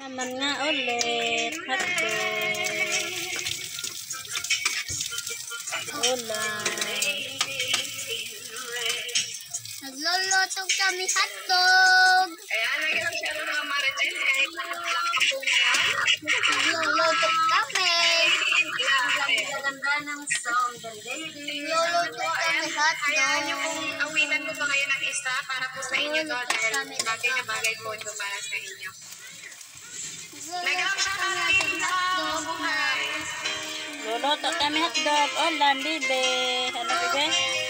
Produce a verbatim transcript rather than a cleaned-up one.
Naman nga ulit. Hotdog. Ulan. Nagluluto kami hotdog. Ayan, nagyan siya ng mga marites. Kahit Nagluluto kami. ganda ng song, the lady. Nagluluto kami Hayaan niyo hotdog. kung awitan mo ba kayo ng isa para po sa inyo to Nagluluto dahil kami ng bagay na bagay po ito para sa inyo. Nag-up siya natin sa buhay. Luluto kami hotdog. Ulan, bibe. Ano, bibe?